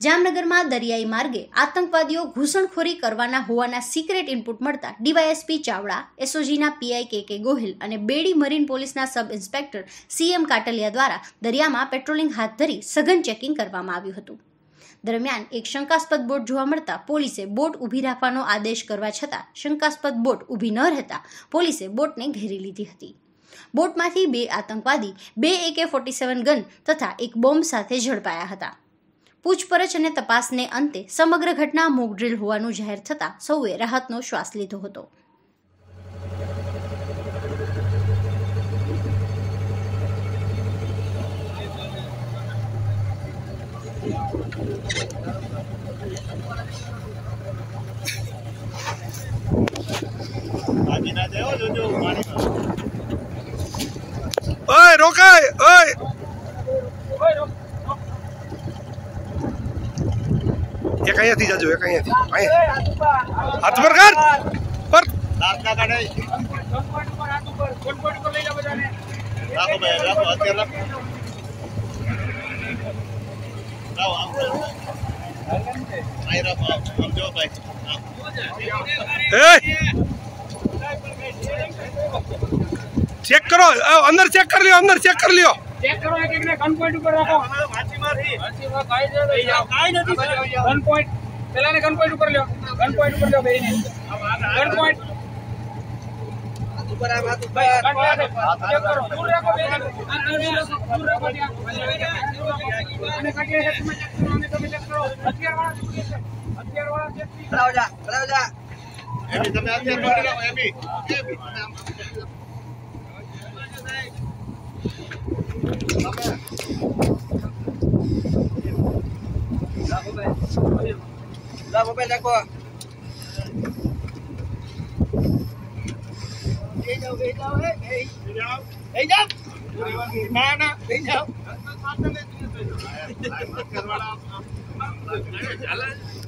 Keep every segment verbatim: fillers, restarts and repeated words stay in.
જામનગરમાં દરિયાઈ માર્ગે આતંકવાદીઓ ઘૂસણખોરી કરવાના હોવાના સિક્રેટ ઇનપુટ મળતા ડીવાયએસપી ચાવડા, એસઓજીના પીઆઈ કે કે ગોહિલ અને બેડી મરીન પોલીસના સબ ઇન્સ્પેક્ટર સીએમ કાટલિયા દ્વારા દરિયામાં પેટ્રોલિંગ હાથ ધરી સઘન ચેકિંગ કરવામાં આવ્યું હતું। દરમિયાન એક શંકાસ્પદ બોટ જોવા મળતા પોલીસે બોટ ઊભી રાખવાનો આદેશ કરવા છતાં શંકાસ્પદ બોટ ઊભી ન રહેતા પોલીસે બોટને ઘેરી લીધી હતી। બોટમાંથી બે આતંકવાદી, બે એકે ફોર્ટી સેવન ગન તથા એક બોમ્બ સાથે ઝડપાયા હતા। પૂછપરછ અને તપાસને અંતે સમગ્ર ઘટના મોક ડ્રીલ હોવાનું જાહેર થતાં સૌએ રાહતનો શ્વાસ લીધો હતો। ओए रोकाय ओए एक અહીંયાથી જાજો એક અહીંયાથી હાથ પર કર પર દાંતના કાઢે પોઈન્ટ પર હાથ ઉપર પોઈન્ટ પર લઈ જાવ બધાને રાખો ભાઈ રાખો અત્યારે રાખો લાવો આમ આઈ રાખો સમજો ભાઈ એ चेक करो अंदर चेक कर लियो अंदर चेक कर लियो चेक करो एक एक ने गन पॉइंट ऊपर रखो माची मारही माची में काई दे काई नहीं गन पॉइंट पहला ने गन पॉइंट ऊपर लियो गन पॉइंट ऊपर लियो भाई ने गन पॉइंट ऊपर आ हाथ ऊपर चेक करो दूर रखो भाई दूर रखो અને કાઢી છે તમે ચેક કરો અમે તમે ચેક કરો હથિયાર વાળા હથિયાર વાળા ચેક કરાવ જા કરાવ જા એબી તમે હથિયાર પકડી લો એબી એબી ला मोबाइल देखो ए जाओ ए जाओ ए जाओ ए जाओ ना ना ए जाओ करवाड़ा चला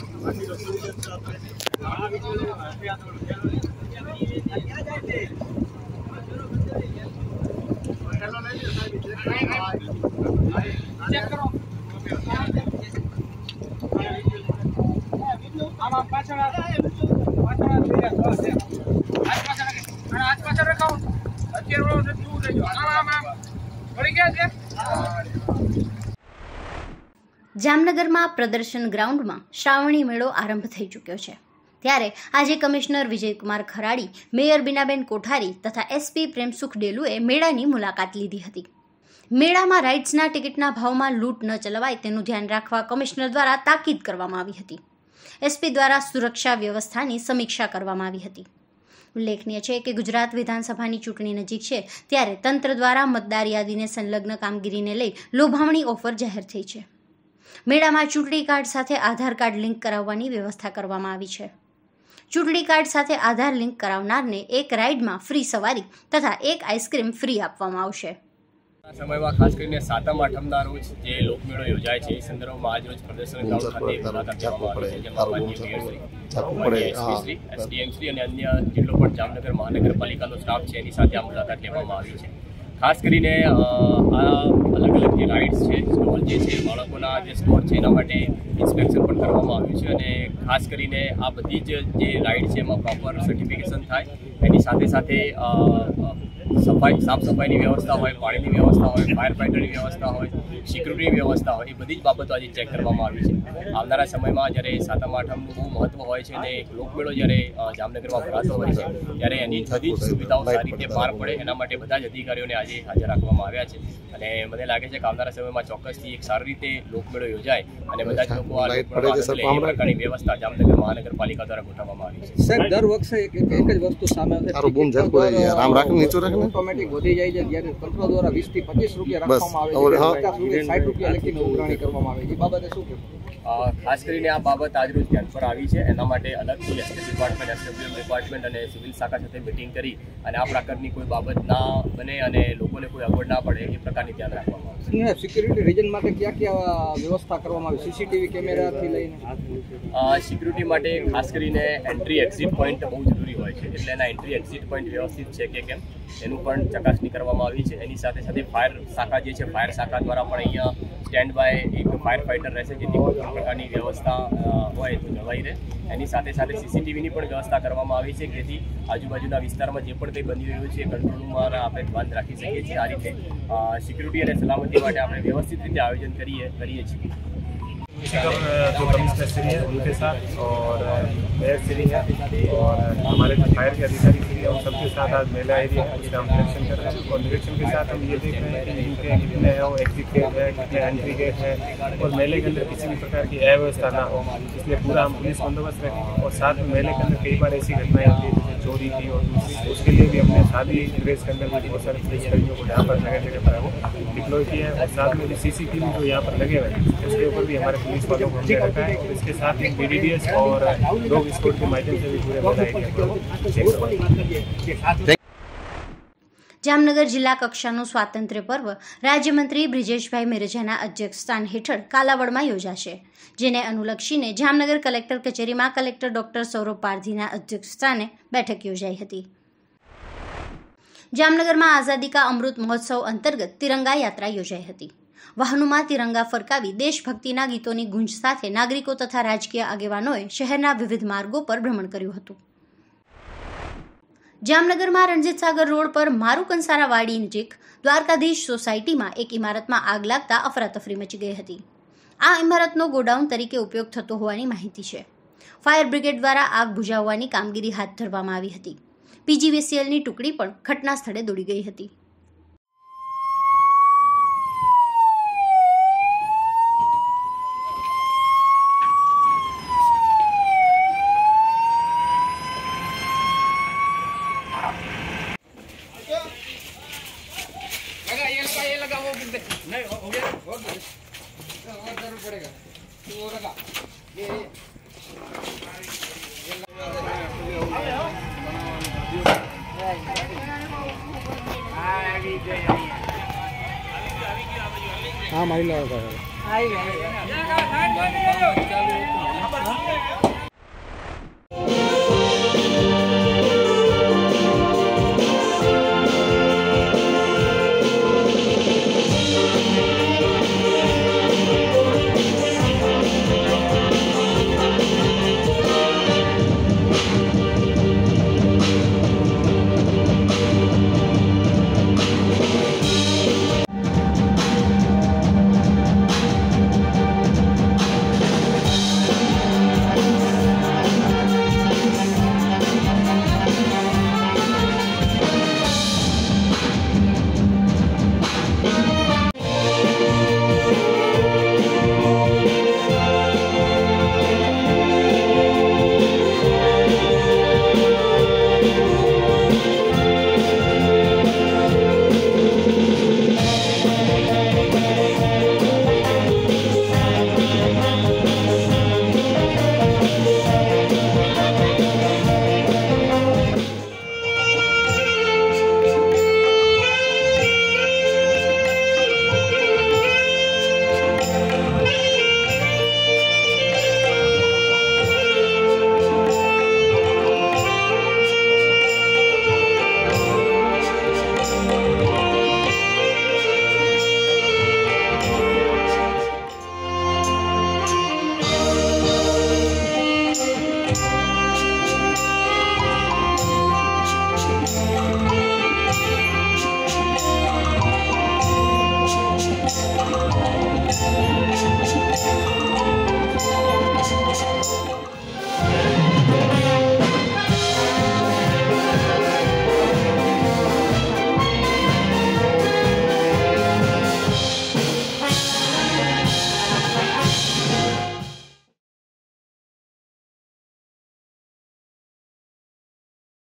चेक करो आमा पाछળ પાછળ આજ પાછળ અને આજ પાછળ રખાઓ અત્યારે ઓલો દૂર રહેજો આમાં આમાં પડી ગયા છે। જામનગરમાં પ્રદર્શન ગ્રાઉન્ડમાં શ્રાવણી મેળો આરંભ થઈ ચૂક્યો છે ત્યારે આજે કમિશનર વિજયકુમાર ખરાડી, મેયર બીનાબેન કોઠારી તથા એસપી પ્રેમસુખ ડેલુએ મેળાની મુલાકાત લીધી હતી। મેળામાં રાઇડ્સના ટિકિટના ભાવમાં લૂંટ ન ચલાવાય તેનું ધ્યાન રાખવા કમિશનર દ્વારા તાકીદ કરવામાં આવી હતી। એસપી દ્વારા સુરક્ષા વ્યવસ્થાની સમીક્ષા કરવામાં આવી હતી। ઉલ્લેખનીય છે કે ગુજરાત વિધાનસભાની ચૂંટણી નજીક છે ત્યારે તંત્ર દ્વારા મતદાર યાદીને સંલગ્ન કામગીરીને લઈ લોભામણી ઓફર જાહેર થઈ છે। મેળામાં ચૂંટણી કાર્ડ સાથે આધાર કાર્ડ લિંક કરાવવાની વ્યવસ્થા કરવામાં આવી છે। ચૂંટણી કાર્ડ સાથે આધાર લિંક કરાવનારને એક રાઇડમાં ફ્રી સવારી તથા એક આઈસ્ક્રીમ ફ્રી આપવામાં આવશે। સમયમાં ખાસ કરીને સાતમ આઠમના રોજ જે લોકમેળો યોજાય છે એ સંદર્ભમાં આજ રોજ પ્રદર્શન ગ્રાઉન્ડ ખાતે મુલાકાત લેવામાં આવી છે, જેમાં માનનીય મેયરશ્રી, એસડીએમશ્રી અને અન્ય જેટલો પણ જામનગર મહાનગરપાલિકાનો સ્ટાફ છે એની સાથે આ મુલાકાત લેવામાં આવી છે। ખાસ કરીને આ અલગ અલગ જે રાઇડ્સ છે, સ્ટોલ જે છે, બાળકોના જે સ્ટોલ છે એના માટે ઇન્સ્પેક્શન પણ કરવામાં આવ્યું છે અને ખાસ કરીને આ બધી જ જે રાઇડ છે એમાં પ્રોપર સર્ટિફિકેશન થાય, એની સાથે સાથે સફાઈ સાફ સફાઈની વ્યવસ્થા હોય, પાણીની વ્યવસ્થા હોય, ફાયર ફાઇટરની વ્યવસ્થા હોય, સિક્યુરિટીની વ્યવસ્થા હોય, એ બધી જ બાબતો આજે ચેક કરવામાં આવી છે। આવનારા સમયમાં જ્યારે સાતમ આઠમનું બહુ મહત્વ હોય છે અને લોકમેળો જ્યારે જામનગરમાં ભરાતો હોય છે ત્યારે એની બધી જ સુવિધાઓ સારી રીતે પાર પડે એના માટે બધા જ અધિકારીઓને આજે હાજર રાખવામાં આવ્યા છે અને મને લાગે છે કે આવનારા સમયમાં ચોક્કસથી એક સારી રીતે લોકમેળો યોજાય અને બધા જ લોકો આ પ્રકારની વ્યવસ્થા જામનગર મહાનગરપાલિકા દ્વારા ગોઠવવામાં આવી છે। સર દર વખતે એક જ વસ્તુ સામે આવે છે, રામ રાખી નીચે રાખને ઓટોમેટિક વધી જાય છે જ્યારે તંત્ર દ્વારા વીસ થી પચીસ રૂપિયા રાખવામાં આવે છે, પચાસ રૂપિયા સાઠ રૂપિયા લખીને ઉઘરાણી કરવામાં આવે છે, એ બાબતે શું કહેવું? ખાસ કરીને આ બાબત આજરોજ ધ્યાન પર આવી છે, એના માટે અલગથી એસટી ડિપાર્ટમેન્ટ, એસડબ્લ્યુએમ ડિપાર્ટમેન્ટ અને સિવિલ શાખા સાથે મિટિંગ કરી અને આ પ્રકારની કોઈ બાબત ના બને અને લોકોને કોઈ અગવડ ના પડે એ પ્રકારની ધ્યાન રાખવામાં આવશે। સિક્યુરિટી રીજન માટે ક્યાં ક્યાં વ્યવસ્થા કરવામાં આવી? સીસીટીવી કેમેરાથી લઈને સિક્યુરિટી માટે ખાસ કરીને એન્ટ્રી એક્ઝિટ પોઈન્ટ બહુ જરૂરી હોય છે, એટલે એના એન્ટ્રી એક્ઝિટ પોઈન્ટ વ્યવસ્થિત છે કે કેમ એનું પણ ચકાસણી કરવામાં આવી છે। એની સાથે સાથે ફાયર શાખા જે છે, ફાયર શાખા દ્વારા પણ અહીંયા સ્ટેન્ડ બાય એક ફાયર ફાઇટર રહેશે, જેથી કોઈ પણ પ્રકારની વ્યવસ્થા હોય તો જળવાઈ રહે. એની સાથે સાથે સીસીટીવીની પણ વ્યવસ્થા કરવામાં આવી છે, જેથી આજુબાજુના વિસ્તારમાં જે પણ કંઈ બની રહ્યું છે કંટ્રોલ રૂમમાં આપણે ધ્યાન રાખી શકીએ છીએ. આ રીતે સિક્યુરિટી અને સલામતી માટે આપણે વ્યવસ્થિત રીતે આયોજન કરીએ કરીએ છીએ. जो कमिश्नर श्री है उनके साथ और मेयर श्री है और हमारे जो फायर के अधिकारी श्री है उन सबके साथ आज मेला एरिया का हम निरीक्षण कर रहे हैं. और निरीक्षण के साथ हम ये देख रहे हैं कि इनके कितने है वो एग्जिट गेट है, कितने एंट्री गेट है और मेले के अंदर किसी भी प्रकार की अव्यवस्था ना हो, इसलिए पूरा हम पुलिस बंदोबस्त रखेंगे. और साथ में मेले के अंदर कई बार ऐसी घटनाएं होती है जैसे चोरी की और दूसरी, उसके लिए भी हमने शादी ड्रेस के अंदर भी बहुत सारे पुलिसकर्मियों को यहाँ पर जगह जगह पर वो डिप्लॉय किया है. और साथ में जो सी सी टी वी जो यहाँ पर लगे हुए हैं उसके ऊपर भी हमारे पुलिस वालों को हमने रखा है. और इसके साथ ही बी डी डी एस और डॉग स्क्वाड के माध्यम से भी पूरे मेला एरिया को. જામનગર જિલ્લા કક્ષાનું સ્વાતંત્ર્ય પર્વ રાજ્યમંત્રી બ્રિજેશભાઈ મેરજાના અધ્યક્ષસ્થાન હેઠળ કાલાવડમાં યોજાશે, જેને અનુલક્ષીને જામનગર કલેક્ટર કચેરીમાં કલેક્ટર ડોક્ટર સૌરભ પારધીના અધ્યક્ષસ્થાને બેઠક યોજાઈ હતી. જામનગરમાં આઝાદી કા અમૃત મહોત્સવ અંતર્ગત તિરંગા યાત્રા યોજાઈ હતી. વાહનોમાં તિરંગા ફરકાવી દેશભક્તિના ગીતોની ગુંજ સાથે નાગરિકો તથા રાજકીય આગેવાનોએ શહેરના વિવિધ માર્ગો પર ભ્રમણ કર્યું હતું. જામનગરમાં રણજીત સાગર રોડ પર મારુ કંસારા વાડી નજીક દ્વારકાધીશ સોસાયટીમાં એક ઇમારતમાં આગ લાગતા અફરાતફરી મચી ગઈ હતી. આ ઇમારતનો ગોડાઉન તરીકે ઉપયોગ થતો હોવાની માહિતી છે. ફાયર બ્રિગેડ દ્વારા આગ બુઝાવવાની કામગીરી હાથ ધરવામાં આવી હતી. પીજીવીસીએલની ટુકડી પણ ઘટના સ્થળે દોડી ગઈ હતી. ये लगा वो नहीं हो गया हो गया और जरूर पड़ेगा तो वो लगा ये हाँ मारी लगा आई